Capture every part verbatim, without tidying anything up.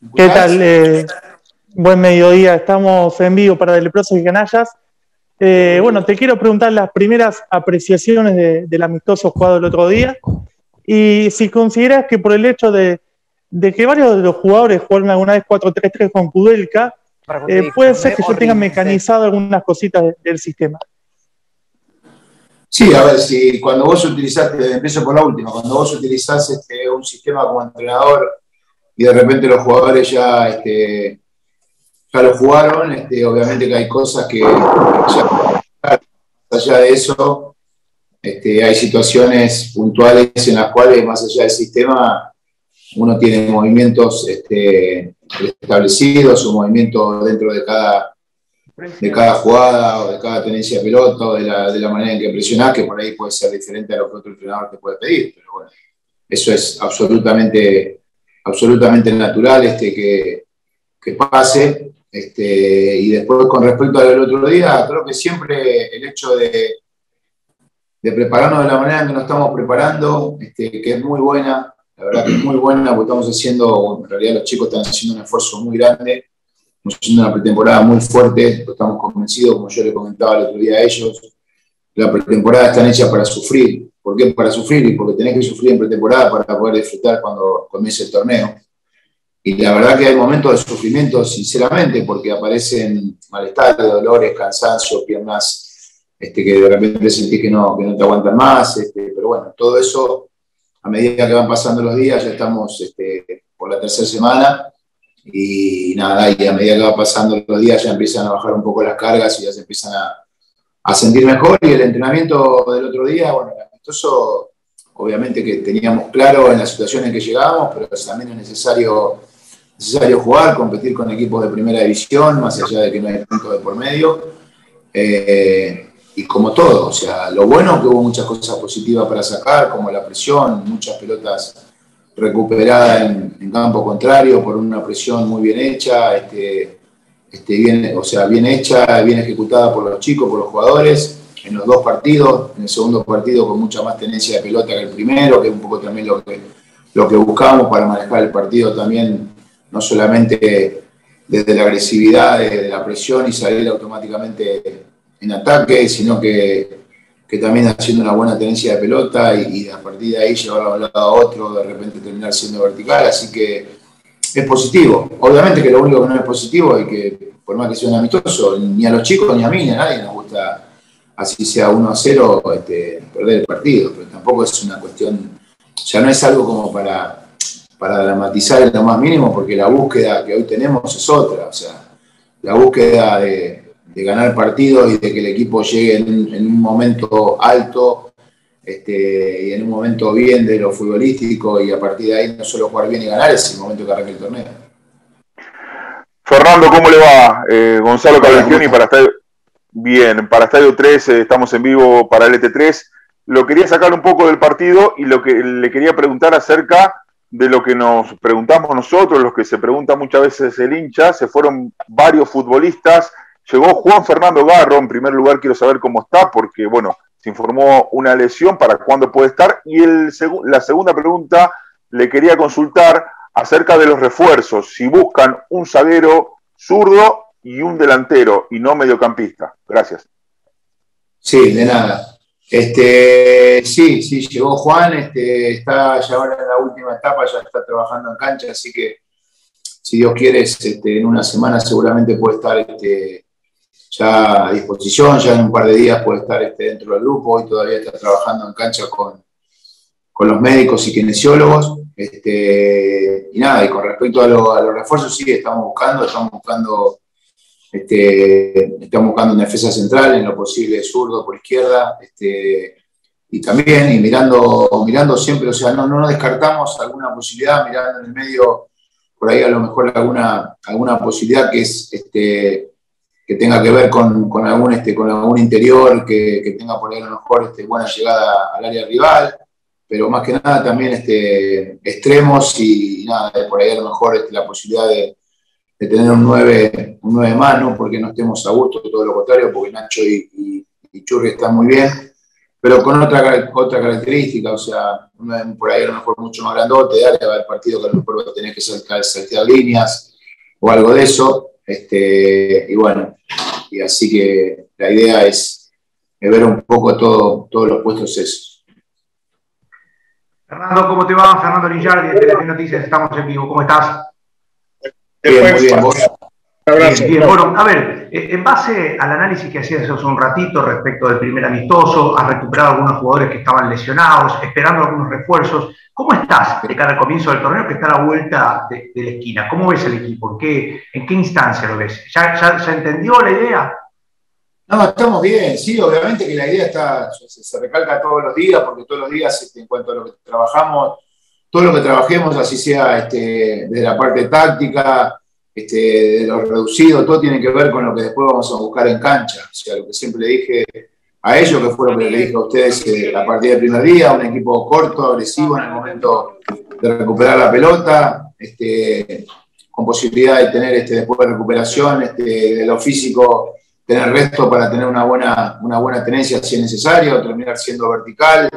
¿Me ¿Qué escuchás? tal? Eh, buen mediodía, estamos en vivo para Leprosos y Canallas. Eh, bueno, te quiero preguntar las primeras apreciaciones de- del amistoso jugado el otro día y si consideras que por el hecho de, de que varios de los jugadores jugaron alguna vez cuatro tres tres con Kudelka, eh, puede ser que yo tenga mecanizado algunas cositas de- del sistema. Sí, a ver, si cuando vos utilizaste, empiezo por la última, cuando vos utilizás este, un sistema como entrenador y de repente los jugadores ya, este, ya lo jugaron, este, obviamente que hay cosas que, ya, más allá de eso, este, hay situaciones puntuales en las cuales, más allá del sistema, uno tiene movimientos este, establecidos o movimientos dentro de cada, de cada jugada o de cada tenencia de pelota o de la, de la manera en que presionás, que por ahí puede ser diferente a lo que otro entrenador te puede pedir. Pero bueno, eso es absolutamente, absolutamente natural este, que, que pase. Este, y después, con respecto al otro día, creo que siempre el hecho de, de prepararnos de la manera en que nos estamos preparando, este, que es muy buena, la verdad que es muy buena, porque estamos haciendo, en realidad los chicos están haciendo un esfuerzo muy grande, estamos haciendo una pretemporada muy fuerte, estamos convencidos, como yo les comentaba el otro día a ellos, la pretemporada está hecha para sufrir. ¿Por qué para sufrir? Y porque tenés que sufrir en pretemporada para poder disfrutar cuando comience el torneo. Y la verdad que hay momentos de sufrimiento, sinceramente, porque aparecen malestar, dolores, cansancio, piernas este, que de repente sentís que no, que no te aguantan más. Este, pero bueno, todo eso, a medida que van pasando los días, ya estamos este, por la tercera semana. Y nada, y a medida que van pasando los días ya empiezan a bajar un poco las cargas y ya se empiezan a, a sentir mejor. Y el entrenamiento del otro día, bueno, el amistoso, obviamente que teníamos claro en la situación en que llegábamos, pero también es necesario necesario jugar, competir con equipos de primera división, más allá de que no hay puntos de por medio. Eh, y como todo, o sea, lo bueno es que hubo muchas cosas positivas para sacar, como la presión, muchas pelotas recuperadas en, en campo contrario por una presión muy bien hecha, este, este, bien, o sea, bien hecha, bien ejecutada por los chicos, por los jugadores, en los dos partidos, en el segundo partido con mucha más tenencia de pelota que el primero, que es un poco también lo que, lo que buscamos para manejar el partido también, no solamente desde la agresividad, desde la presión y salir automáticamente en ataque, sino que, que también haciendo una buena tenencia de pelota y, y a partir de ahí llevarlo a un lado a otro, de repente terminar siendo vertical, así que es positivo. Obviamente que lo único que no es positivo es que, por más que sea un amistoso, ni a los chicos ni a mí ni a nadie nos gusta, así sea uno a cero, este, perder el partido, pero tampoco es una cuestión, o sea, no es algo como para para dramatizar en lo más mínimo, porque la búsqueda que hoy tenemos es otra, o sea, la búsqueda de, de ganar partidos y de que el equipo llegue en, en un momento alto este, y en un momento bien de lo futbolístico y a partir de ahí no solo jugar bien y ganar, es el momento que arranque el torneo. Fernando, ¿cómo le va? Eh, Gonzalo Cavalchioni para Estadio... Bien, para Estadio tres, eh, estamos en vivo para L T tres. Lo quería sacar un poco del partido y lo que le quería preguntar acerca de lo que nos preguntamos nosotros, los que se pregunta muchas veces el hincha. Se fueron varios futbolistas, llegó Juan Fernando Garro. En primer lugar quiero saber cómo está, porque bueno, se informó una lesión, para cuándo puede estar. Y el seg- la segunda pregunta le quería consultar acerca de los refuerzos, si buscan un zaguero zurdo y un delantero y no mediocampista. Gracias. Sí, de nada. Este, sí, sí, llegó Juan, este, está ya ahora en la última etapa, ya está trabajando en cancha, así que si Dios quiere, este, en una semana seguramente puede estar este, ya a disposición, ya en un par de días puede estar este, dentro del grupo. Hoy todavía está trabajando en cancha con, con los médicos y kinesiólogos. Este, y nada, y con respecto a, lo, a los refuerzos, sí, estamos buscando, estamos buscando, este, estamos buscando una defensa central, en lo posible zurdo por izquierda, este, y también, y mirando, mirando siempre, o sea, no, no nos descartamos alguna posibilidad, mirando en el medio, por ahí a lo mejor alguna, alguna posibilidad que es este, que tenga que ver con, con, algún, este, con algún interior, que, que tenga por ahí a lo mejor este, buena llegada al área rival, pero más que nada también este, extremos y, y nada, por ahí a lo mejor este, la posibilidad de, de tener un nueve, un nueve más, no porque no estemos a gusto, todo lo contrario, porque Nacho y, y, y Churri están muy bien, pero con otra, otra característica, o sea, por ahí a lo mejor mucho más grandote, dale, va a haber partido que a lo mejor va a tener que saltar, saltar líneas o algo de eso, este, y bueno, y así que la idea es, es ver un poco todo, todos los puestos esos. Fernando, ¿cómo te va? Fernando Lillardi de Telefe Noticias, estamos en vivo, ¿cómo estás? Bien, muy bien, vos. Bien, bien. Bueno, a ver, en base al análisis que hacías hace un ratito respecto del primer amistoso, has recuperado algunos jugadores que estaban lesionados, esperando algunos refuerzos. ¿Cómo estás de cara al comienzo del torneo que está a la vuelta de, de la esquina? ¿Cómo ves el equipo? ¿En qué, en qué instancia lo ves? ¿Ya, ya, ¿Ya entendió la idea? No, estamos bien, sí, obviamente que la idea está, se, se recalca todos los días, porque todos los días, este, en cuanto a lo que trabajamos, todo lo que trabajemos, así sea este, desde la parte táctica, este, de lo reducido, todo tiene que ver con lo que después vamos a buscar en cancha. O sea, lo que siempre le dije a ellos, que fue lo que le dije a ustedes eh, a partir del primer día, un equipo corto, agresivo en el momento de recuperar la pelota, este, con posibilidad de tener este, después de recuperación este, de lo físico, tener resto para tener una buena, una buena tenencia si es necesario, terminar siendo vertical.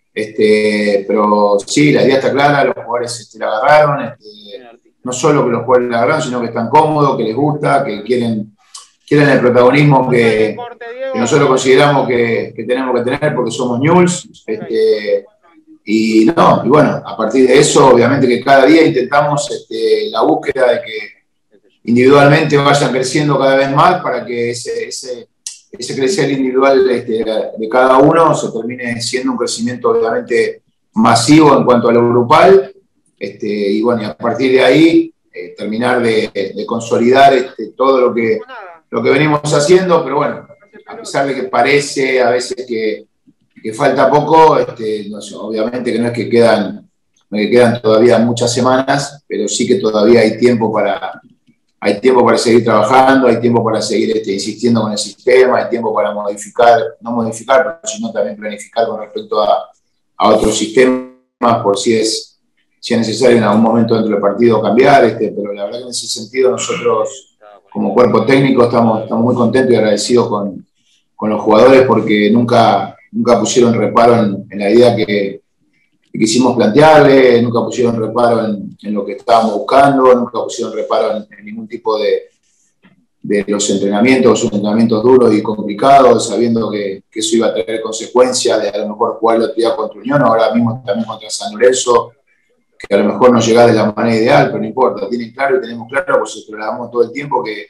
Este, pero sí, la idea está clara, los jugadores este, la agarraron. Este, no solo que los jugadores la agarraron, sino que están cómodos, que les gusta, que quieren, quieren el protagonismo que, que nosotros consideramos que, que tenemos que tener porque somos Newell's. Este, y no, y bueno, a partir de eso, obviamente que cada día intentamos este, la búsqueda de que individualmente vayan creciendo cada vez más para que ese, ese, ese crecer individual este, de cada uno se termine siendo un crecimiento obviamente masivo en cuanto a lo grupal. Este, y bueno, y a partir de ahí eh, terminar de, de consolidar este, todo lo que, lo que venimos haciendo, pero bueno, a pesar de que parece a veces que, que falta poco, este, no sé, obviamente que no es que quedan, no es que quedan todavía muchas semanas, pero sí que todavía hay tiempo para, hay tiempo para seguir trabajando, hay tiempo para seguir este, insistiendo con el sistema, hay tiempo para modificar, no modificar, pero sino también planificar con respecto a, a otros sistemas, por si es si es necesario en algún momento dentro del partido cambiar, este, pero la verdad que en ese sentido nosotros como cuerpo técnico estamos, estamos muy contentos y agradecidos con, con los jugadores porque nunca, nunca pusieron reparo en, en la idea que, que quisimos plantearle, nunca pusieron reparo en, en lo que estábamos buscando, nunca pusieron reparo en, en ningún tipo de, de los entrenamientos, son entrenamientos duros y complicados, sabiendo que, que eso iba a tener consecuencias de a lo mejor jugar la actividad contra Unión, ahora mismo también contra San Lorenzo, que a lo mejor no llega de la manera ideal, pero no importa, tienen claro y tenemos claro, pues se trasladamos todo el tiempo que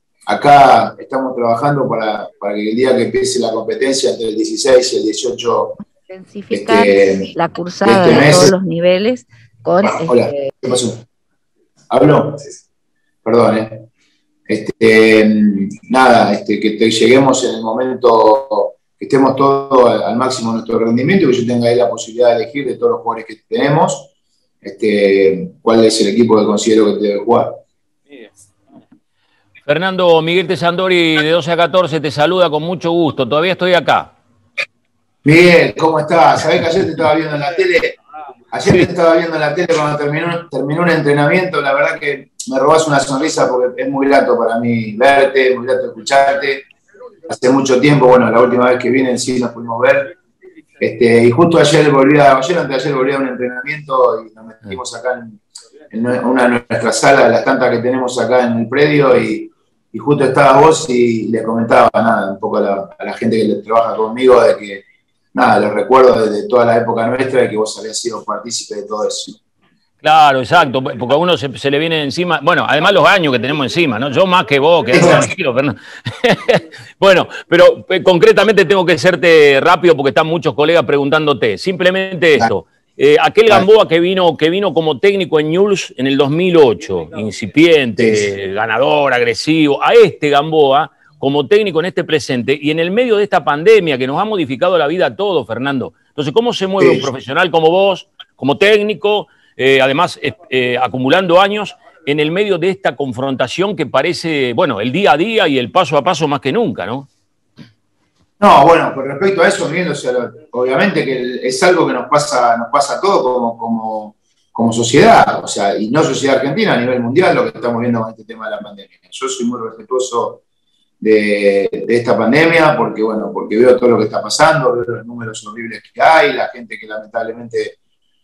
acá estamos trabajando para, para que el día que empiece la competencia entre el dieciséis y el dieciocho, intensificar este, la cursada este de mes, todos los niveles con... Ah, hola, este... ¿qué pasó? ¿Hablo? Perdón, ¿eh? Este, nada, este, que te lleguemos en el momento que estemos todos al, al máximo de nuestro rendimiento y que yo tenga ahí la posibilidad de elegir de todos los jugadores que tenemos. Este, cuál es el equipo que considero que debe jugar. Fernando, Miguel Tesandori de doce a catorce te saluda con mucho gusto, todavía estoy acá. Miguel, ¿cómo estás? Sabés que ayer te estaba viendo en la tele, ayer te estaba viendo en la tele cuando terminó, terminó un entrenamiento, la verdad que me robás una sonrisa porque es muy grato para mí verte, es muy grato escucharte. Hace mucho tiempo, bueno, la última vez que vine en sí nos pudimos ver. Este, y justo ayer volví a, ayer antes de ayer volví a un entrenamiento y nos metimos acá en, en una de nuestras salas, de las tantas que tenemos acá en el predio, y, y justo estabas vos y le comentaba nada, un poco a la, a la gente que trabaja conmigo de que, nada, les recuerdo desde toda la época nuestra de que vos habías sido partícipe de todo eso. Claro, exacto, porque a uno se, se le viene encima, bueno, además los años que tenemos encima, ¿no? Yo más que vos, que tranquilo, Fernando. Bueno, pero eh, concretamente tengo que serte rápido porque están muchos colegas preguntándote. Simplemente esto, eh, aquel Gamboa que vino, que vino como técnico en Newell's en el dos mil ocho, incipiente, sí, ganador, agresivo, a este Gamboa como técnico en este presente y en el medio de esta pandemia que nos ha modificado la vida a todos, Fernando. Entonces, ¿cómo se mueve sí. un profesional como vos, como técnico, Eh, además eh, eh, acumulando años en el medio de esta confrontación que parece, bueno, el día a día y el paso a paso más que nunca, ¿no? No, bueno, con respecto a eso, Miguel, o sea, obviamente que es algo que nos pasa, nos pasa a todos como, como, como sociedad, o sea, y no sociedad argentina, a nivel mundial, lo que estamos viendo con este tema de la pandemia. Yo soy muy respetuoso de, de esta pandemia, porque, bueno, porque veo todo lo que está pasando, veo los números horribles que hay, la gente que lamentablemente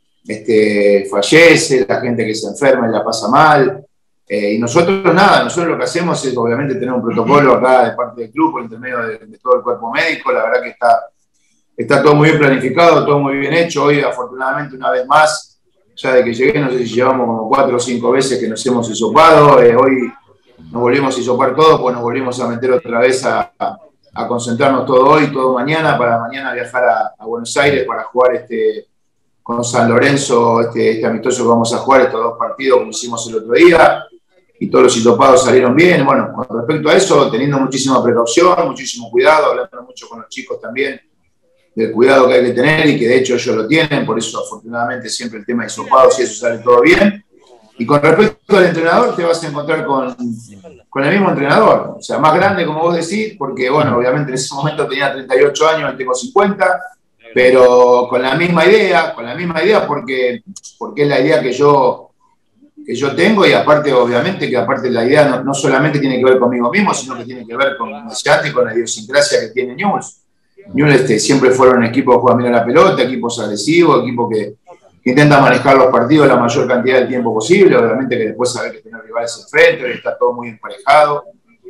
este, fallece, la gente que se enferma y la pasa mal. Eh, y nosotros nada, nosotros lo que hacemos es obviamente tener un protocolo acá de parte del club, por intermedio de, de todo el cuerpo médico. La verdad que está, está todo muy bien planificado, todo muy bien hecho. Hoy, afortunadamente, una vez más, ya de que llegué, no sé si llevamos como cuatro o cinco veces que nos hemos hisopado. Eh, hoy nos volvimos a hisopar todos, pues nos volvimos a meter otra vez a, a, a concentrarnos todo hoy, todo mañana, para mañana viajar a, a Buenos Aires para jugar este, con San Lorenzo, este, este amistoso que vamos a jugar, estos dos partidos como hicimos el otro día. Y todos los hisopados salieron bien. Bueno, con respecto a eso, teniendo muchísima precaución, muchísimo cuidado, hablando mucho con los chicos también del cuidado que hay que tener y que de hecho ellos lo tienen, por eso afortunadamente siempre el tema de hisopados y eso sale todo bien. Y con respecto al entrenador, te vas a encontrar con, con el mismo entrenador, o sea, más grande como vos decís, porque bueno, obviamente en ese momento tenía treinta y ocho años, tengo cincuenta, pero con la misma idea, con la misma idea porque, porque es la idea que yo... que yo tengo, y aparte, obviamente, que aparte la idea no, no solamente tiene que ver conmigo mismo, sino que tiene que ver con, como decía antes, con la idiosincrasia que tiene Newell's. Newell's este, siempre fueron equipos que juegan bien a la pelota, equipos agresivos, equipos que, que intentan manejar los partidos la mayor cantidad de tiempo posible, obviamente que después saber que tener rivales enfrente, está todo muy emparejado,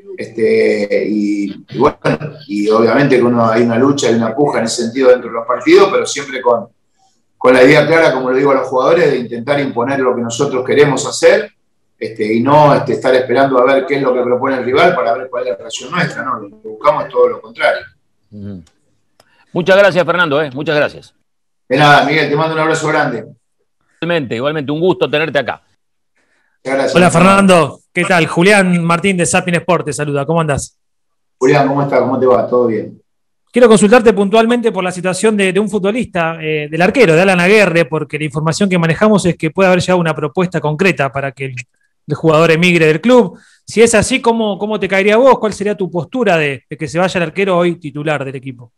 este, y, y bueno, y obviamente que uno, hay una lucha, hay una puja en ese sentido dentro de los partidos, pero siempre con con la idea clara, como le digo a los jugadores, de intentar imponer lo que nosotros queremos hacer, este, y no este, estar esperando a ver qué es lo que propone el rival para ver cuál es la reacción nuestra, ¿no? Lo que buscamos es todo lo contrario. Uh-huh. Muchas gracias, Fernando, ¿eh? Muchas gracias. De nada, Miguel, te mando un abrazo grande. Igualmente, igualmente, un gusto tenerte acá. Gracias. Hola, Fernando, ¿qué tal? Julián Martín de Zapping Sport te saluda, ¿cómo andás? Julián, ¿cómo estás? ¿Cómo te va? ¿Todo bien? Quiero consultarte puntualmente por la situación de, de un futbolista, eh, del arquero, de Alan Aguerre, porque la información que manejamos es que puede haber llegado una propuesta concreta para que el, el jugador emigre del club. Si es así, ¿cómo, cómo te caería a vos? ¿Cuál sería tu postura de, de que se vaya el arquero hoy titular del equipo?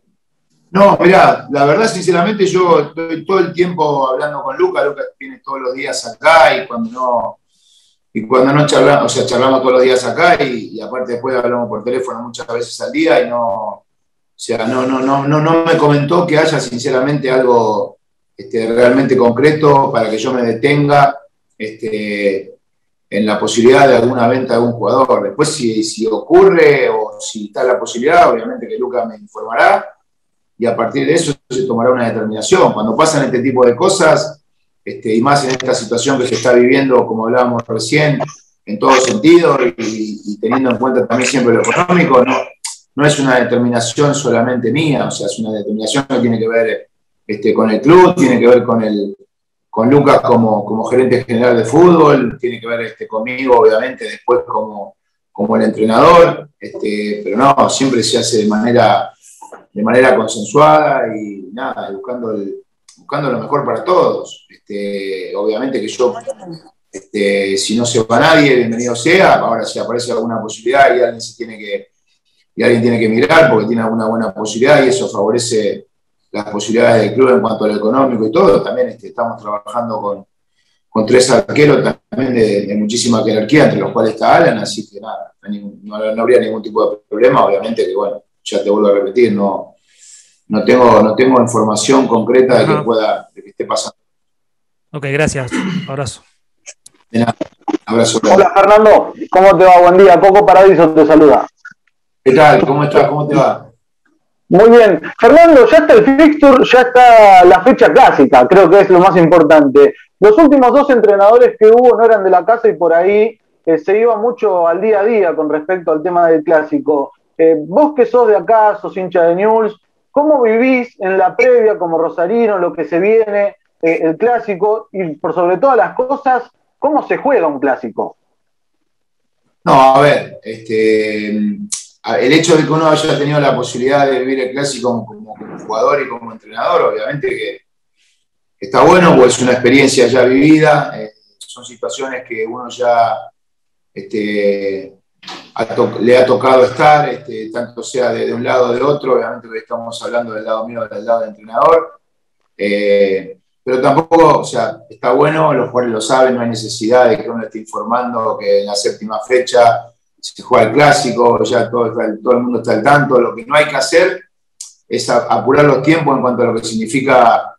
No, mirá, la verdad, sinceramente, yo estoy todo el tiempo hablando con Lucas. Lucas viene todos los días acá y cuando no, y cuando no charlamos, o sea, charlamos todos los días acá y, y aparte después hablamos por teléfono muchas veces al día y no... O sea, no, no, no, no, no me comentó que haya sinceramente algo este, realmente concreto para que yo me detenga este, en la posibilidad de alguna venta de algún jugador. Después, si, si ocurre o si está la posibilidad, obviamente que Lucas me informará y a partir de eso se tomará una determinación. Cuando pasan este tipo de cosas, este, y más en esta situación que se está viviendo, como hablábamos recién, en todo sentido y, y teniendo en cuenta también siempre lo económico, no. No es una determinación solamente mía, o sea, es una determinación que tiene que ver este, con el club, tiene que ver con, el, con Lucas como, como gerente general de fútbol, tiene que ver este, conmigo, obviamente, después como, como el entrenador, este, pero no, siempre se hace de manera, de manera consensuada y nada, buscando, el, buscando lo mejor para todos. Este, obviamente que yo, este, si no se va nadie, bienvenido sea. Ahora si aparece alguna posibilidad y alguien se tiene que y alguien tiene que mirar porque tiene alguna buena posibilidad y eso favorece las posibilidades del club en cuanto a lo económico y todo. También este, estamos trabajando con, con tres arqueros también de, de muchísima jerarquía, entre los cuales está Alan, así que nada, no, no habría ningún tipo de problema. Obviamente que, bueno, ya te vuelvo a repetir, no, no, tengo, no tengo información concreta de que pueda, de que esté pasando. Ok, gracias. Abrazo. De nada. Abrazo. Hola, Fernando. ¿Cómo te va? Buen día. Coco Paradiso te saluda. ¿Qué tal? ¿Cómo estás? ¿Cómo te va? Muy bien. Fernando, ya está el fixture, ya está la fecha clásica, creo que es lo más importante. Los últimos dos entrenadores que hubo no eran de la casa y por ahí eh, se iba mucho al día a día con respecto al tema del clásico. Eh, vos que sos de acá, sos hincha de Newell's, ¿cómo vivís en la previa como rosarino lo que se viene, eh, el clásico y por sobre todas las cosas, cómo se juega un clásico? No, a ver, este... el hecho de que uno haya tenido la posibilidad de vivir el clásico como, como jugador y como entrenador, obviamente que está bueno, porque es una experiencia ya vivida, eh, son situaciones que uno ya este, ha to- le ha tocado estar, este, tanto sea de, de un lado o de otro. Obviamente que estamos hablando del lado mío o del lado del entrenador, eh, pero tampoco, o sea, está bueno, los jugadores lo saben, no hay necesidad de que uno esté informando que en la séptima fecha se juega el clásico, ya todo, todo el mundo está al tanto. Lo que no hay que hacer es apurar los tiempos en cuanto a lo que significa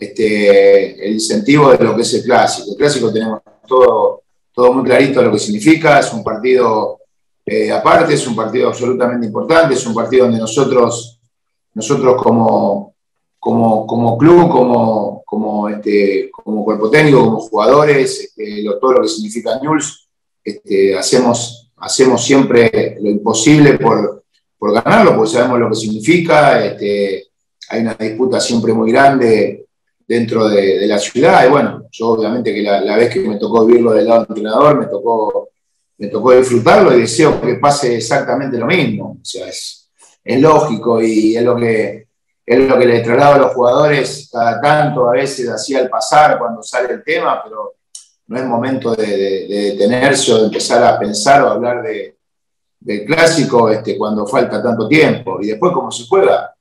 este, el incentivo de lo que es el clásico. El clásico tenemos todo, todo muy clarito lo que significa, es un partido eh, aparte, es un partido absolutamente importante, es un partido donde nosotros, nosotros como, como, como club, como, como, este, como cuerpo técnico, como jugadores, este, lo, todo lo que significa Newell's, este, hacemos, hacemos siempre lo imposible por, por ganarlo, porque sabemos lo que significa. Este, hay una disputa siempre muy grande dentro de, de la ciudad, y bueno, yo obviamente que la, la vez que me tocó vivirlo del lado del entrenador, me tocó, me tocó disfrutarlo y deseo que pase exactamente lo mismo. O sea, es, es lógico y es lo que, es lo que le traslado a los jugadores cada tanto, a veces así al pasar, cuando sale el tema, pero no es momento de, de, de detenerse o de empezar a pensar o hablar de, del clásico este, cuando falta tanto tiempo. Y después, cómo se juega,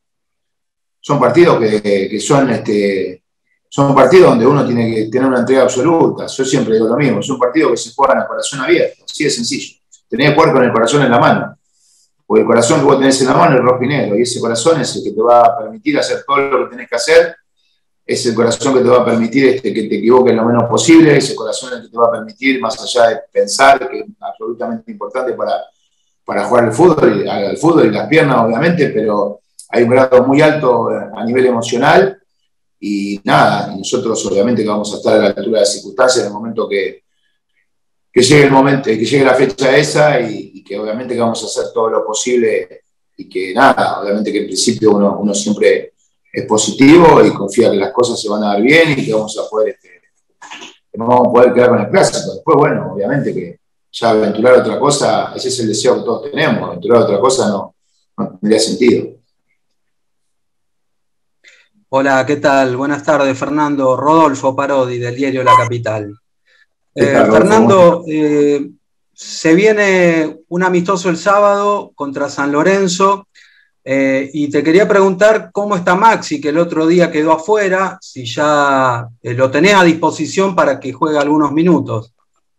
son partidos que, que son... Este, Son partidos donde uno tiene que tener una entrega absoluta. Yo siempre digo lo mismo, es un partido que se juega en el corazón abierto, así de sencillo. Tenés que jugar con el corazón en la mano, porque el corazón que vos tenés en la mano es rojo y negro, y ese corazón es el que te va a permitir hacer todo lo que tenés que hacer, es el corazón que te va a permitir este, que te equivoques lo menos posible, es el corazón el que te va a permitir, más allá de pensar, que es absolutamente importante para, para jugar al fútbol, y, al fútbol y las piernas obviamente, pero hay un grado muy alto a nivel emocional. Y nada, y nosotros obviamente que vamos a estar a la altura de las circunstancias en el momento que, que llegue el momento, que llegue la fecha esa, y, y que obviamente que vamos a hacer todo lo posible, y que nada, obviamente que en principio uno, uno siempre es positivo y confía que las cosas se van a dar bien y que vamos a poder, este, que no vamos a poder quedar con el clásico. Después, bueno, obviamente que ya aventurar otra cosa, ese es el deseo que todos tenemos, aventurar otra cosa no, no tendría sentido. Hola, ¿qué tal? Buenas tardes, Fernando. Rodolfo Parodi, del diario La Capital. Eh, tal, Fernando, eh, se viene un amistoso el sábado contra San Lorenzo, eh, y te quería preguntar cómo está Maxi, que el otro día quedó afuera, si ya eh, lo tenés a disposición para que juegue algunos minutos.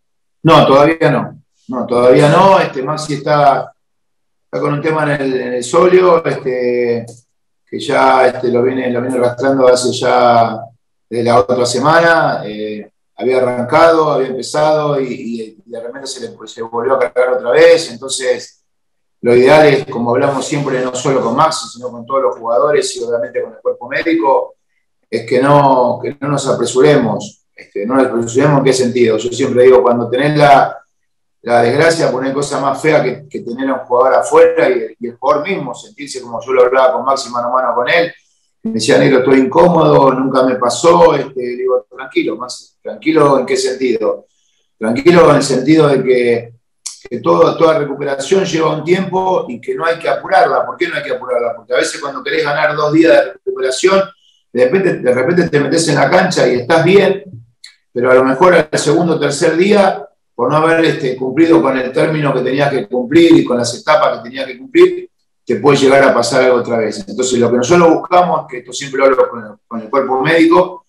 No, todavía no. No, todavía no. Este, Maxi está, está con un tema en el, en el sóleo, este... que ya este, lo, viene, lo viene arrastrando hace ya de la otra semana. Eh, había arrancado, había empezado y, y de repente se le se volvió a cargar otra vez. Entonces, lo ideal es, como hablamos siempre, no solo con Maxi, sino con todos los jugadores y obviamente con el cuerpo médico, es que no, que no nos apresuremos. Este, no nos apresuremos en qué sentido. Yo siempre digo, cuando tenés la... la desgracia, poner cosa más fea que, que tener a un jugador afuera y, y el jugador mismo sentirse como yo lo hablaba con Maxi mano a mano con él. Me decía, negro, estoy incómodo, nunca me pasó. Este, le digo, tranquilo, Maxi. ¿Tranquilo en qué sentido? Tranquilo en el sentido de que, que todo, toda recuperación lleva un tiempo y que no hay que apurarla. ¿Por qué no hay que apurarla? Porque a veces cuando querés ganar dos días de recuperación, de repente, de repente te metes en la cancha y estás bien, pero a lo mejor al segundo o tercer día, por no haber este, cumplido con el término que tenías que cumplir y con las etapas que tenías que cumplir, te puede llegar a pasar algo otra vez. Entonces, lo que nosotros buscamos, que esto siempre lo hablo con el, con el cuerpo médico,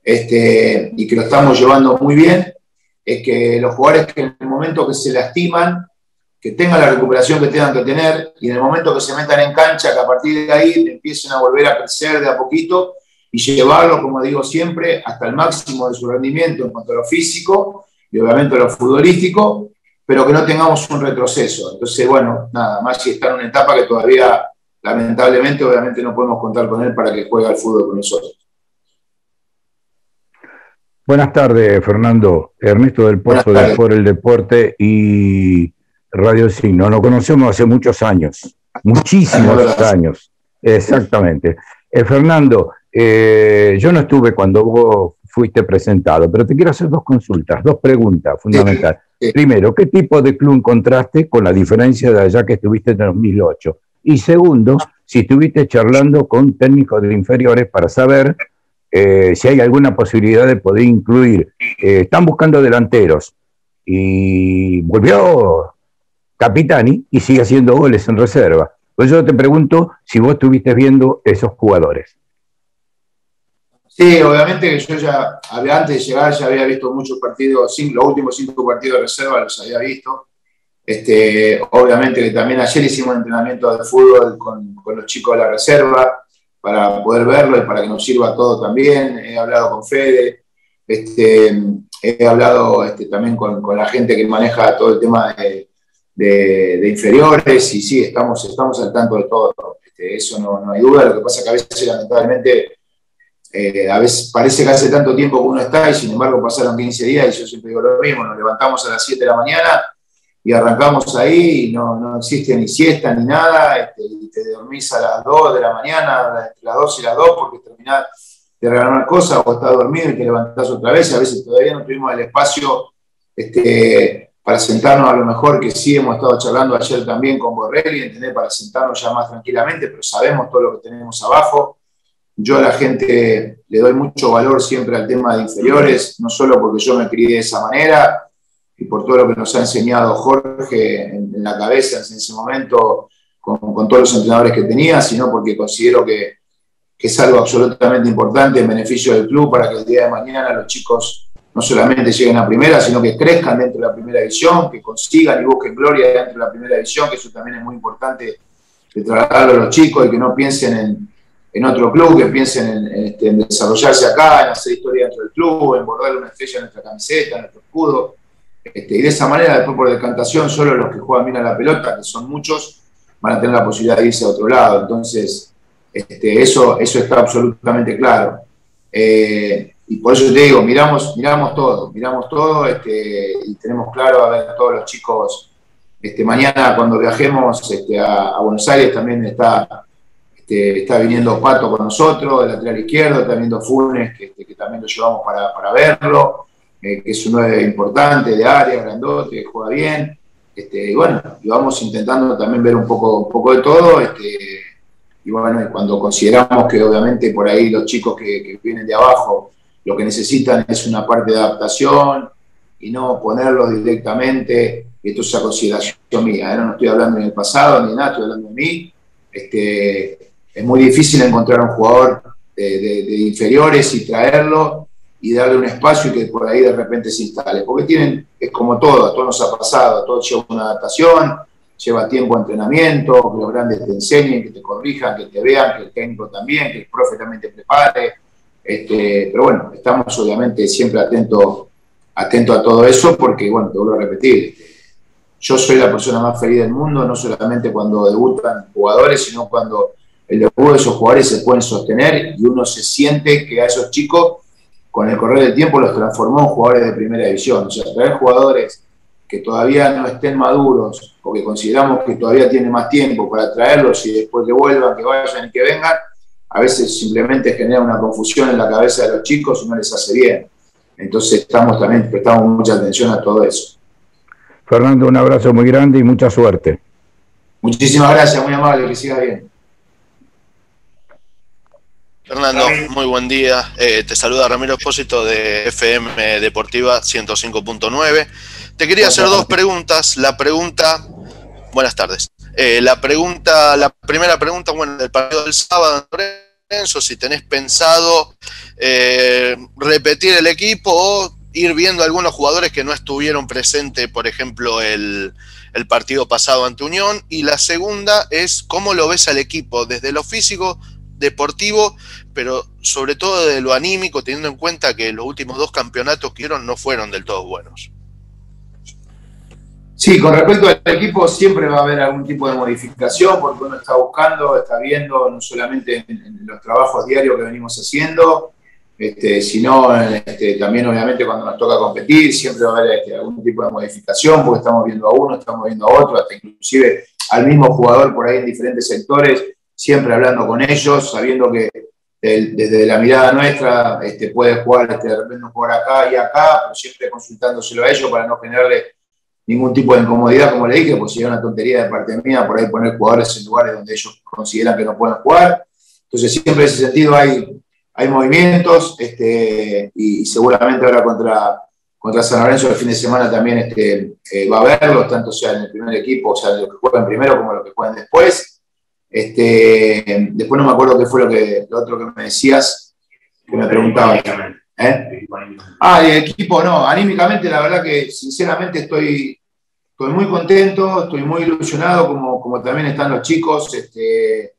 este, y que lo estamos llevando muy bien, es que los jugadores que en el momento que se lastiman, que tengan la recuperación que tengan que tener, y en el momento que se metan en cancha, que a partir de ahí empiecen a volver a crecer de a poquito, y llevarlo, como digo siempre, hasta el máximo de su rendimiento en cuanto a lo físico, y obviamente lo futbolístico, pero que no tengamos un retroceso. Entonces, bueno, nada, Maxi está en una etapa que todavía, lamentablemente, obviamente no podemos contar con él para que juegue al fútbol con nosotros. Buenas tardes, Fernando. Ernesto del Pozo de Por el Deporte y Radio Signo. Nos conocemos hace muchos años, muchísimos años, exactamente. Eh, Fernando, eh, yo no estuve cuando vos fuiste presentado, pero te quiero hacer dos consultas, dos preguntas fundamentales. Sí, sí. Primero, ¿qué tipo de club encontraste con la diferencia de allá que estuviste en dos mil ocho? Y segundo, si estuviste charlando con técnicos de inferiores para saber eh, si hay alguna posibilidad de poder incluir. Eh, están buscando delanteros y volvió Capitani y sigue haciendo goles en reserva. Pues yo te pregunto si vos estuviste viendo esos jugadores. Sí, obviamente que yo ya, antes de llegar, ya había visto muchos partidos, cinco, los últimos cinco partidos de reserva los había visto. Este, obviamente que también ayer hicimos un entrenamiento de fútbol con, con los chicos de la reserva para poder verlo y para que nos sirva todo también. He hablado con Fede, este, he hablado este, también con, con la gente que maneja todo el tema de, de, de inferiores y sí, estamos, estamos al tanto de todo. Este, eso no, no hay duda. Lo que pasa es que a veces lamentablemente eh, a veces parece que hace tanto tiempo que uno está y sin embargo pasaron quince días y yo siempre digo lo mismo, nos levantamos a las siete de la mañana y arrancamos ahí y no, no existe ni siesta ni nada, este, y te dormís a las dos de la mañana, entre las dos y las dos, porque terminás de regalar cosas o estás dormido y te levantás otra vez, a veces todavía no tuvimos el espacio este, para sentarnos a lo mejor, que sí hemos estado charlando ayer también con Borrelli, ¿entendés? Para sentarnos ya más tranquilamente, pero sabemos todo lo que tenemos abajo. Yo a la gente le doy mucho valor siempre al tema de inferiores, no solo porque yo me crié de esa manera, y por todo lo que nos ha enseñado Jorge en, en la cabeza en ese momento con, con todos los entrenadores que tenía, sino porque considero que, que es algo absolutamente importante en beneficio del club para que el día de mañana los chicos no solamente lleguen a primera, sino que crezcan dentro de la primera división, que consigan y busquen gloria dentro de la primera división, que eso también es muy importante de trasladarlo a los chicos y que no piensen en, en otro club, que piensen en, en, este, en desarrollarse acá, en hacer historia dentro del club, en bordarle una estrella en nuestra camiseta, en nuestro escudo. Este, y de esa manera, después por decantación, solo los que juegan bien a la pelota, que son muchos, van a tener la posibilidad de irse a otro lado. Entonces, este, eso, eso está absolutamente claro. Eh, y por eso te digo, miramos, miramos todo, miramos todo este, y tenemos claro a ver a todos los chicos. Este, mañana cuando viajemos este, a, a Buenos Aires también está, este, está viniendo Pato con nosotros, el lateral izquierdo, está viniendo Funes, que, este, que también lo llevamos para, para verlo. Eh, que es un nueve importante, de área, grandote, que juega bien, este, y bueno, y vamos intentando también ver un poco, un poco de todo, este, y bueno, cuando consideramos que obviamente por ahí los chicos que, que vienen de abajo, lo que necesitan es una parte de adaptación, y no ponerlos directamente, y esto es una consideración mía, ¿eh? No estoy hablando ni del pasado, ni nada, estoy hablando de mí, este, es muy difícil encontrar un jugador de, de, de inferiores y traerlo, y darle un espacio y que por ahí de repente se instale. Porque tienen, es como todo, a todos nos ha pasado, a todos lleva una adaptación, lleva tiempo de entrenamiento, que los grandes te enseñen, que te corrijan, que te vean, que el técnico también, que el profe también te prepare. Este, pero bueno, estamos obviamente siempre atentos atento a todo eso porque, bueno, te vuelvo a repetir, yo soy la persona más feliz del mundo, no solamente cuando debutan jugadores, sino cuando el debut de esos jugadores se pueden sostener y uno se siente que a esos chicos con el correr del tiempo los transformó en jugadores de primera división. O sea, traer jugadores que todavía no estén maduros, o que consideramos que todavía tienen más tiempo para traerlos y después que vuelvan, que vayan y que vengan, a veces simplemente genera una confusión en la cabeza de los chicos y no les hace bien. Entonces estamos también, prestamos mucha atención a todo eso. Fernando, un abrazo muy grande y mucha suerte. Muchísimas gracias, muy amable, que sigas bien. Fernando, muy buen día. Eh, te saluda Ramiro Espósito de F M Deportiva ciento cinco punto nueve. Te quería hacer dos preguntas. La pregunta, buenas tardes. Eh, la pregunta, la primera pregunta, bueno, del partido del sábado, Lorenzo, si tenés pensado eh, repetir el equipo o ir viendo algunos jugadores que no estuvieron presentes, por ejemplo, el, el partido pasado ante Unión. Y la segunda es cómo lo ves al equipo desde lo físico, deportivo, pero sobre todo de lo anímico, teniendo en cuenta que los últimos dos campeonatos que dieron no fueron del todo buenos. Sí, con respecto al equipo siempre va a haber algún tipo de modificación porque uno está buscando, está viendo no solamente en, en los trabajos diarios que venimos haciendo, este, sino este, también obviamente cuando nos toca competir siempre va a haber este, algún tipo de modificación porque estamos viendo a uno, estamos viendo a otro, hasta inclusive al mismo jugador por ahí en diferentes sectores, siempre hablando con ellos, sabiendo que el, desde la mirada nuestra este, puede jugar este, de repente jugar acá y acá, pero siempre consultándoselo a ellos para no generarle ningún tipo de incomodidad, como le dije, pues sería una tontería de parte mía por ahí poner jugadores en lugares donde ellos consideran que no pueden jugar. Entonces siempre en ese sentido hay, hay movimientos este, y, y seguramente ahora contra, contra San Lorenzo el fin de semana también este, eh, va a haberlos, tanto sea en el primer equipo, o sea, los que juegan primero como los que juegan después. Este, después no me acuerdo qué fue lo, que, lo otro que me decías, que me preguntabas. ¿Eh? Ah, y el equipo no, anímicamente la verdad que sinceramente estoy, estoy muy contento, estoy muy ilusionado, como, como también están los chicos. Este,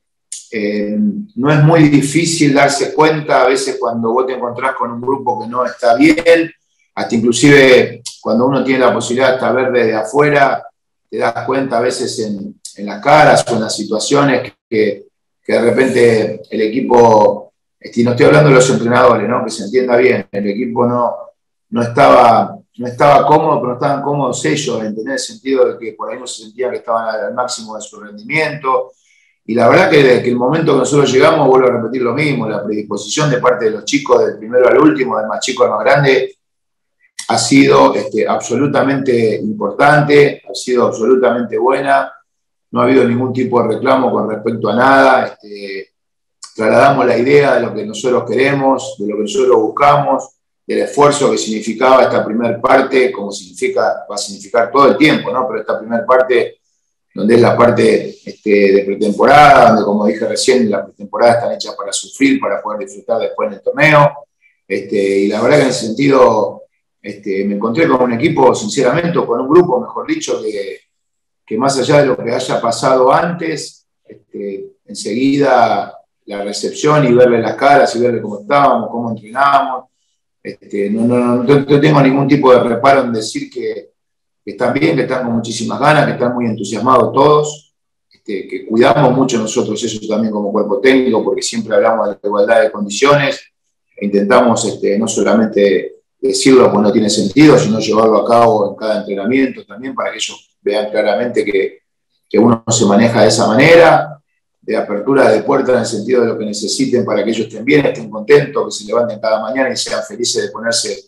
eh, no es muy difícil darse cuenta a veces cuando vos te encontrás con un grupo que no está bien, hasta inclusive cuando uno tiene la posibilidad de estar ver desde afuera, te das cuenta a veces en, en las caras o en las situaciones que, que de repente el equipo, y no estoy hablando de los entrenadores, ¿no? Que se entienda bien, el equipo no, no, estaba, no estaba cómodo, pero no estaban cómodos ellos, en tener el sentido de que por ahí no se sentían que estaban al máximo de su rendimiento. Y la verdad que desde que el momento que nosotros llegamos, vuelvo a repetir lo mismo, la predisposición de parte de los chicos, del primero al último, del más chico al más grande, ha sido este, absolutamente importante, ha sido absolutamente buena, no ha habido ningún tipo de reclamo con respecto a nada, este, trasladamos la idea de lo que nosotros queremos, de lo que nosotros buscamos, del esfuerzo que significaba esta primera parte, como significa, va a significar todo el tiempo, ¿no? Pero esta primera parte, donde es la parte este, de pretemporada, donde, como dije recién, las pretemporadas están hechas para sufrir, para poder disfrutar después en el torneo, este, y la verdad que en ese sentido este, me encontré con un equipo, sinceramente, o con un grupo, mejor dicho, que, que más allá de lo que haya pasado antes, este, enseguida la recepción y verle las caras y verle cómo estábamos, cómo entrenábamos, este, no, no, no, no tengo ningún tipo de reparo en decir que que están bien, que están con muchísimas ganas, que están muy entusiasmados todos, este, que cuidamos mucho nosotros eso también como cuerpo técnico, porque siempre hablamos de la igualdad de condiciones, e intentamos este, no solamente decirlo porque no tiene sentido, sino llevarlo a cabo en cada entrenamiento también, para que ellos vean claramente que, que uno se maneja de esa manera, de apertura de puertas en el sentido de lo que necesiten para que ellos estén bien, estén contentos, que se levanten cada mañana y sean felices de ponerse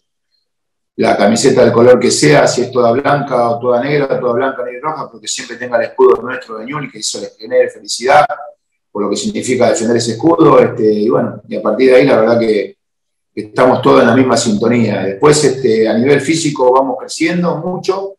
la camiseta del color que sea, si es toda blanca o toda negra, toda blanca, negra y roja, porque siempre tenga el escudo nuestro de Ñul, que eso les genere felicidad, por lo que significa defender ese escudo, este, y bueno, y a partir de ahí la verdad que, que estamos todos en la misma sintonía. Después, este, a nivel físico vamos creciendo mucho,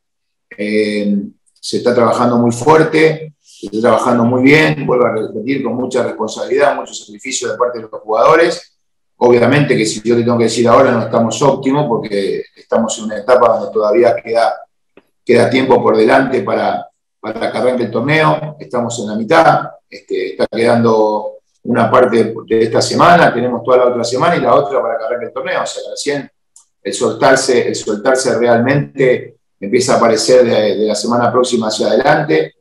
eh, se está trabajando muy fuerte, se está trabajando muy bien, vuelvo a repetir, con mucha responsabilidad, mucho sacrificio de parte de los jugadores. Obviamente que si yo te tengo que decir ahora no estamos óptimos porque estamos en una etapa donde todavía queda, queda tiempo por delante para, para que arranque el torneo, estamos en la mitad, este, está quedando una parte de esta semana, tenemos toda la otra semana y la otra para que arranque el torneo, o sea, recién el soltarse, el soltarse realmente empieza a aparecer de, de la semana próxima hacia adelante,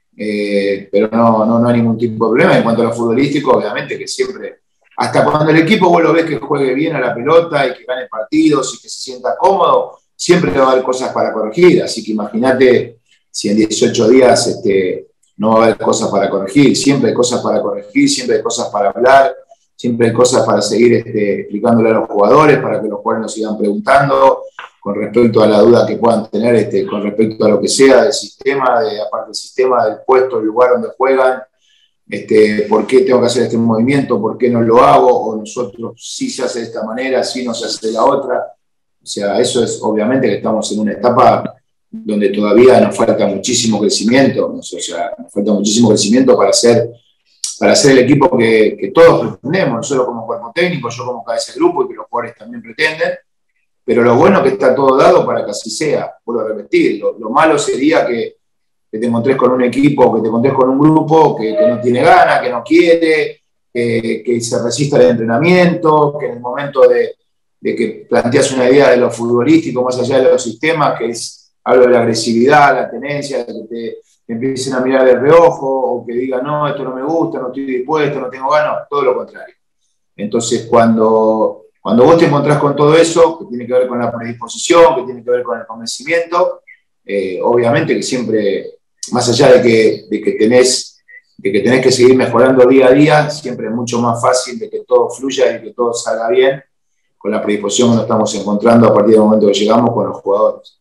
eh, pero no, no, no hay ningún tipo de problema. En cuanto a lo futbolístico, obviamente que siempre... Hasta cuando el equipo vos lo ves que juegue bien a la pelota y que gane partidos y que se sienta cómodo, siempre va a haber cosas para corregir. Así que imagínate si en dieciocho días este, no va a haber cosas para corregir. Siempre hay cosas para corregir, siempre hay cosas para hablar, siempre hay cosas para seguir este, explicándole a los jugadores, para que los jugadores nos sigan preguntando con respecto a la duda que puedan tener este, con respecto a lo que sea del sistema, de, aparte del sistema, del puesto, el lugar donde juegan. Este, ¿por qué tengo que hacer este movimiento? ¿Por qué no lo hago? O nosotros sí se hace de esta manera, sí no se hace de la otra. O sea, eso es obviamente que estamos en una etapa donde todavía nos falta muchísimo crecimiento, o sea, nos falta muchísimo crecimiento para ser, para ser el equipo que, que todos pretendemos, nosotros como cuerpo técnico, yo como cabeza de grupo y que los jugadores también pretenden, pero lo bueno es que está todo dado para que así sea, vuelvo a repetir, lo, lo malo sería que que te encontrés con un equipo, que te encontrés con un grupo que, que no tiene ganas, que no quiere, que, que se resiste al entrenamiento, que en el momento de, de que planteas una idea de lo futbolístico, más allá de los sistemas, que es, hablo de la agresividad, la tenencia, de que te, te empiecen a mirar de reojo, o que digan, no, esto no me gusta, no estoy dispuesto, no tengo ganas, todo lo contrario. Entonces, cuando, cuando vos te encontrás con todo eso, que tiene que ver con la predisposición, que tiene que ver con el convencimiento, eh, obviamente que siempre... Más allá de que, de, que tenés, de que tenés que seguir mejorando día a día, siempre es mucho más fácil de que todo fluya y que todo salga bien con la predisposición que nos estamos encontrando a partir del momento que llegamos con los jugadores.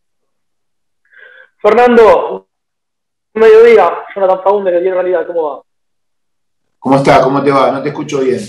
Fernando, mediodía, Jonathan Faúndez de Diario Realidad, ¿cómo va? ¿Cómo está? ¿Cómo te va? No te escucho bien.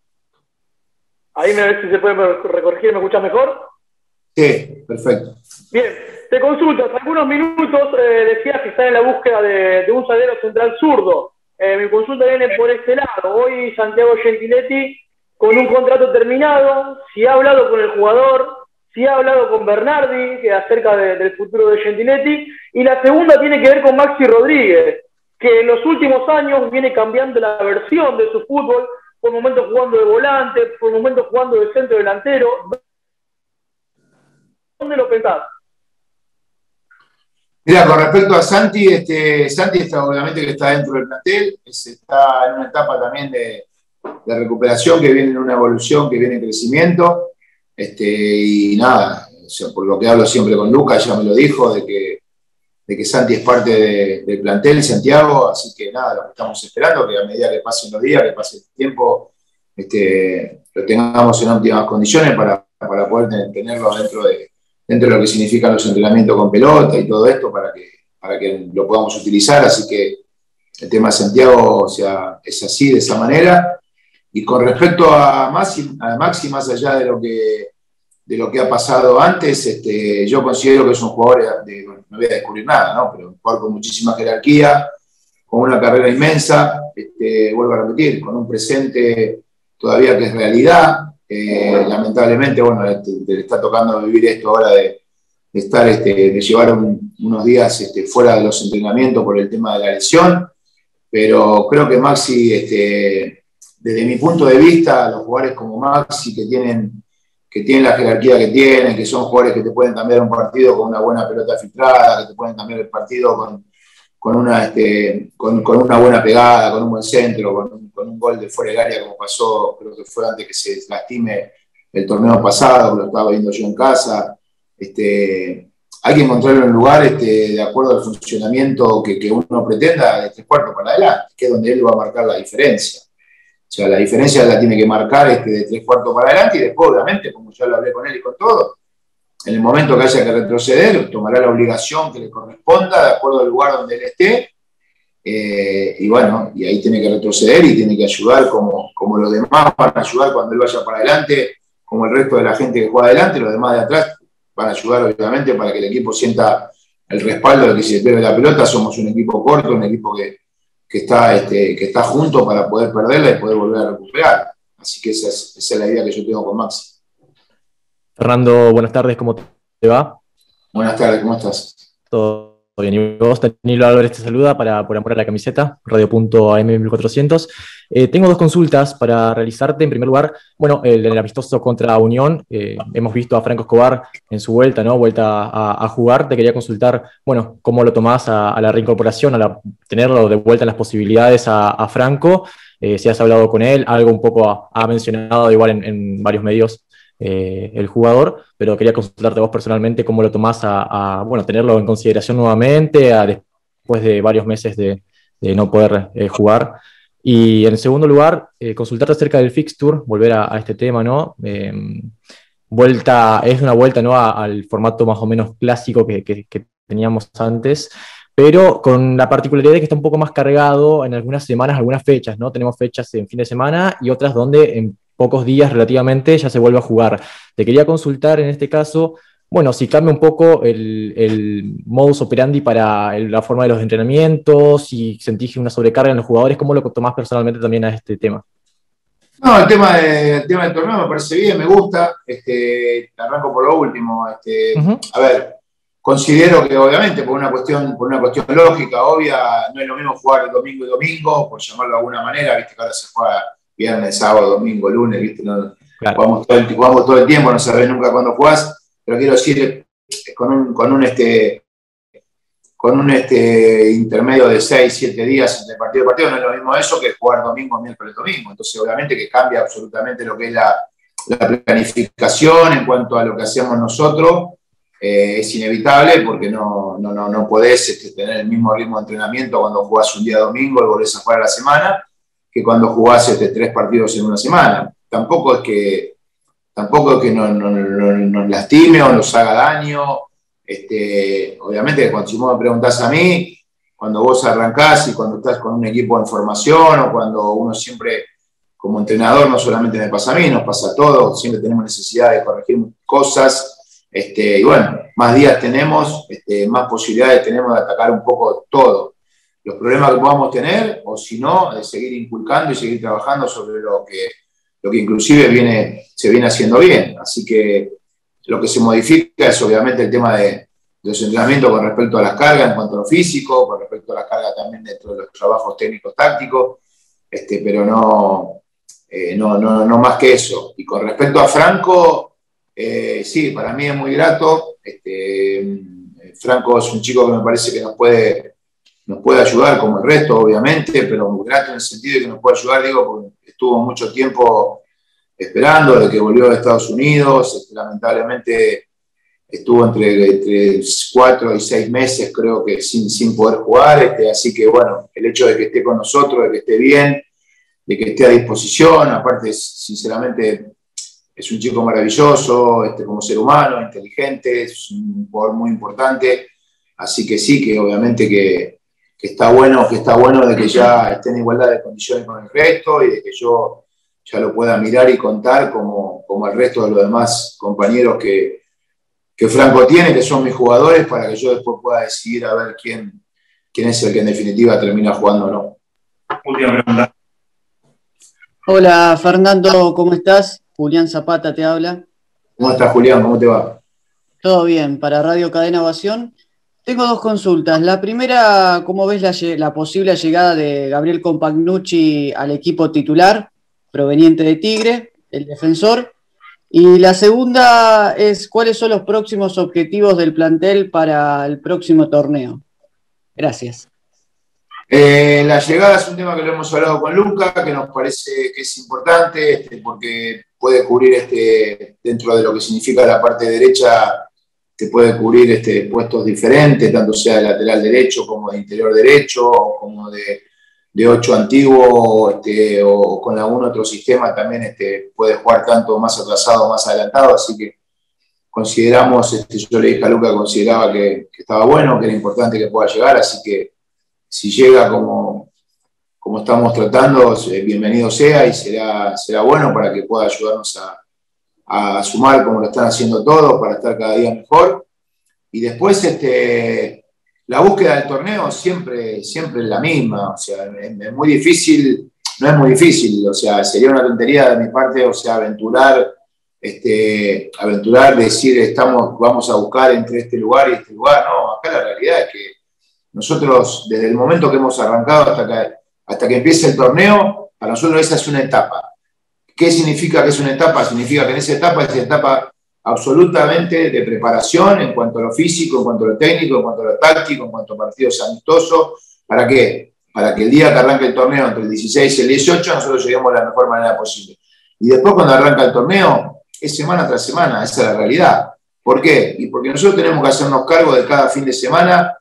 Ahí me ves si se puede recorregir, ¿me escuchas mejor? Sí, perfecto. Bien, te consulto, hace algunos minutos eh, decías que estás en la búsqueda de, de un zaguero central zurdo. Eh, mi consulta viene por este lado. Hoy Santiago Gentiletti con un contrato terminado, si ha hablado con el jugador, si ha hablado con Bernardi que acerca de, del futuro de Gentiletti, y la segunda tiene que ver con Maxi Rodríguez, que en los últimos años viene cambiando la versión de su fútbol, por momentos jugando de volante, por momentos jugando de centro delantero. ¿Dónde lo pensás? Mira, con respecto a Santi, este, Santi está obviamente que está dentro del plantel, es, está en una etapa también de, de recuperación, que viene en una evolución, que viene en crecimiento, este, y nada, o sea, por lo que hablo siempre con Lucas, ya me lo dijo, de que, de que Santi es parte de, del plantel Santiago, así que nada, lo que estamos esperando, que a medida que pasen los días, que pase el tiempo, este, lo tengamos en óptimas condiciones para, para poder tenerlo dentro de dentro de lo que significan los entrenamientos con pelota y todo esto, para que, para que lo podamos utilizar. Así que el tema de Santiago, o sea, es así, de esa manera. Y con respecto a Maxi, a Maxi más allá de lo que, de lo que ha pasado antes, este, yo considero que es un jugador, de, bueno, no voy a descubrir nada, ¿no? Pero un jugador con muchísima jerarquía, con una carrera inmensa, este, vuelvo a repetir, con un presente todavía que es realidad. Eh, lamentablemente, bueno, le está tocando vivir esto ahora de, de estar, este, de llevar un, unos días este, fuera de los entrenamientos por el tema de la lesión, pero creo que Maxi, este, desde mi punto de vista, los jugadores como Maxi que tienen, que tienen la jerarquía que tienen, que son jugadores que te pueden cambiar un partido con una buena pelota filtrada, que te pueden cambiar el partido con, con, una, este, con, con una buena pegada, con un buen centro, con un, con un gol de fuera del área como pasó, creo que fue antes que se lastime el torneo pasado, lo estaba viendo yo en casa. Este, hay que encontrarlo en un lugar este, de acuerdo al funcionamiento que, que uno pretenda de tres cuartos para adelante, que es donde él va a marcar la diferencia. O sea, la diferencia la tiene que marcar este, de tres cuartos para adelante y después, obviamente, como ya lo hablé con él y con todo, en el momento que haya que retroceder, tomará la obligación que le corresponda de acuerdo al lugar donde él esté, eh, y bueno, y ahí tiene que retroceder y tiene que ayudar como, como los demás van a ayudar cuando él vaya para adelante, como el resto de la gente que juega adelante, los demás de atrás van a ayudar obviamente para que el equipo sienta el respaldo de que si se pierde la pelota somos un equipo corto, un equipo que, que, está, este, que está junto para poder perderla y poder volver a recuperar. Así que esa es, esa es la idea que yo tengo con Maxi. Fernando, buenas tardes, ¿cómo te va? Buenas tardes, ¿cómo estás? Todo bien, y vos, Danilo Álvarez te saluda para Por Amor a la Camiseta, Radio Punto A M mil cuatrocientos. Eh, tengo dos consultas para realizarte. En primer lugar, bueno, el, el amistoso contra Unión, eh, hemos visto a Franco Escobar en su vuelta, ¿no? Vuelta a, a jugar. Te quería consultar, bueno, cómo lo tomás a, a la reincorporación, a la, tenerlo de vuelta en las posibilidades a, a Franco, eh, si has hablado con él, algo un poco ha, ha mencionado igual en, en varios medios. Eh, el jugador, pero quería consultarte vos personalmente cómo lo tomás a, a bueno, tenerlo en consideración nuevamente a, después de varios meses de, de no poder eh, jugar. Y en segundo lugar, eh, consultarte acerca del fixture, volver a, a este tema, ¿no? Eh, vuelta, es una vuelta, ¿no? A, al formato más o menos clásico que, que, que teníamos antes, pero con la particularidad de que está un poco más cargado en algunas semanas, algunas fechas, ¿no? Tenemos fechas en fin de semana y otras donde en pocos días relativamente ya se vuelve a jugar. Te quería consultar en este caso, bueno, si cambia un poco el, el modus operandi para el, la forma de los entrenamientos, si sentís una sobrecarga en los jugadores, ¿cómo lo tomás personalmente también a este tema? No, el tema, de, el tema del torneo me parece bien, me gusta. Este, arranco por lo último. Este, uh-huh. A ver, considero que obviamente por una cuestión, por una cuestión lógica, obvia, no es lo mismo jugar domingo y domingo, por llamarlo de alguna manera, viste que ahora se juega viernes, sábado, domingo, lunes, ¿viste? No, claro. jugamos, todo el, jugamos todo el tiempo, no sabés nunca cuándo jugás, pero quiero decir, con un, con un, este, con un este, intermedio de seis, siete días entre partido y partido, no es lo mismo eso que jugar domingo, miércoles, domingo. Entonces, obviamente que cambia absolutamente lo que es la, la planificación en cuanto a lo que hacemos nosotros. Eh, es inevitable porque no, no, no, no podés este, tener el mismo ritmo de entrenamiento cuando jugás un día domingo y volvés a jugar a la semana, que cuando jugás este, tres partidos en una semana. Tampoco es que, tampoco es que nos no, no, no lastime o nos haga daño. Este, obviamente, cuando si vos me preguntás a mí, cuando vos arrancás y cuando estás con un equipo en formación o cuando uno siempre, como entrenador, no solamente me pasa a mí, nos pasa a todos, siempre tenemos necesidad de corregir cosas. Este, y bueno, más días tenemos, este, más posibilidades tenemos de atacar un poco todo. Los problemas que podamos tener, o si no, de seguir inculcando y seguir trabajando sobre lo que, lo que inclusive viene, se viene haciendo bien. Así que lo que se modifica es obviamente el tema de, de los entrenamientos con respecto a las cargas en cuanto a lo físico, con respecto a las cargas también dentro de los trabajos técnicos tácticos, este, pero no, eh, no, no, no más que eso. Y con respecto a Franco, eh, sí, para mí es muy grato. Este, Franco es un chico que me parece que nos puede, nos puede ayudar como el resto, obviamente, pero muy grato en el sentido de que nos puede ayudar, digo, porque estuvo mucho tiempo esperando, desde que volvió de Estados Unidos, este, lamentablemente estuvo entre, entre cuatro y seis meses, creo que sin, sin poder jugar, este, así que bueno, el hecho de que esté con nosotros, de que esté bien, de que esté a disposición, aparte, sinceramente, es un chico maravilloso, este, como ser humano, inteligente, es un jugador muy importante, así que sí, que obviamente que, que, está bueno, que está bueno de que ya esté en igualdad de condiciones con el resto y de que yo ya lo pueda mirar y contar como, como el resto de los demás compañeros que, que Franco tiene, que son mis jugadores, para que yo después pueda decidir a ver quién, quién es el que en definitiva termina jugando o no. Última pregunta. Hola Fernando, ¿cómo estás? Julián Zapata te habla. ¿Cómo estás, Julián? ¿Cómo te va? Todo bien, para Radio Cadena Ovación. Tengo dos consultas. La primera, ¿cómo ves la, la posible llegada de Gabriel Compagnucci al equipo titular, proveniente de Tigre, el defensor? Y la segunda es, ¿cuáles son los próximos objetivos del plantel para el próximo torneo? Gracias. Eh, la llegada es un tema que lo hemos hablado con Luca, que nos parece que es importante, este, porque puede cubrir, este, dentro de lo que significa la parte derecha, que puede cubrir este, puestos diferentes, tanto sea de lateral derecho como de interior derecho, o como de, de ocho antiguo, este, o con algún otro sistema también este, puede jugar tanto más atrasado o más adelantado, así que consideramos, este, yo le dije a Luca que consideraba que, que estaba bueno, que era importante que pueda llegar, así que si llega como, como estamos tratando, bienvenido sea y será, será bueno para que pueda ayudarnos a, a sumar como lo están haciendo todos, para estar cada día mejor. Y después este, la búsqueda del torneo siempre, siempre es la misma, o sea, es, es muy difícil, no es muy difícil, o sea, sería una tontería de mi parte, o sea, aventurar, este, aventurar, decir, estamos, vamos a buscar entre este lugar y este lugar, no, acá la realidad es que nosotros, desde el momento que hemos arrancado hasta que, hasta que empiece el torneo, para nosotros esa es una etapa. ¿Qué significa que es una etapa? Significa que en esa etapa es una etapa absolutamente de preparación en cuanto a lo físico, en cuanto a lo técnico, en cuanto a lo táctico, en cuanto a partidos amistosos. ¿Para qué? Para que el día que arranque el torneo, entre el dieciséis y el dieciocho, nosotros lleguemos de la mejor manera posible. Y después, cuando arranca el torneo, es semana tras semana, esa es la realidad. ¿Por qué? Y porque nosotros tenemos que hacernos cargo de cada fin de semana,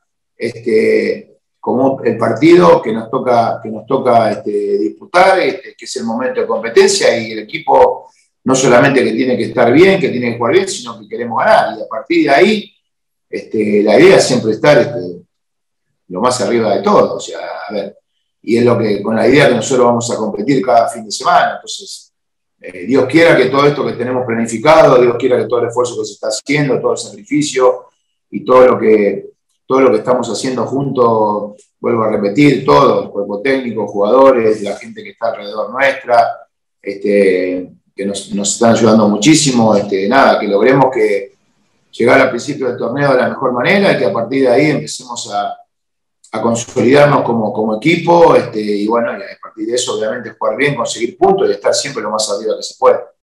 Este, como el partido que nos toca, que nos toca este, disputar, este, que es el momento de competencia, y el equipo no solamente que tiene que estar bien, que tiene que jugar bien, sino que queremos ganar. Y a partir de ahí, este, la idea es siempre estar este, lo más arriba de todo. O sea, a ver, y es lo que, con la idea que nosotros vamos a competir cada fin de semana. Entonces, eh, Dios quiera que todo esto que tenemos planificado, Dios quiera que todo el esfuerzo que se está haciendo, todo el sacrificio y todo lo que todo lo que estamos haciendo juntos, vuelvo a repetir, todo, el cuerpo técnico, jugadores, la gente que está alrededor nuestra, este, que nos, nos están ayudando muchísimo, este, nada, que logremos que llegar al principio del torneo de la mejor manera y que a partir de ahí empecemos a, a consolidarnos como, como equipo, este, y bueno, y a partir de eso obviamente jugar bien, conseguir puntos y estar siempre lo más arriba que se pueda.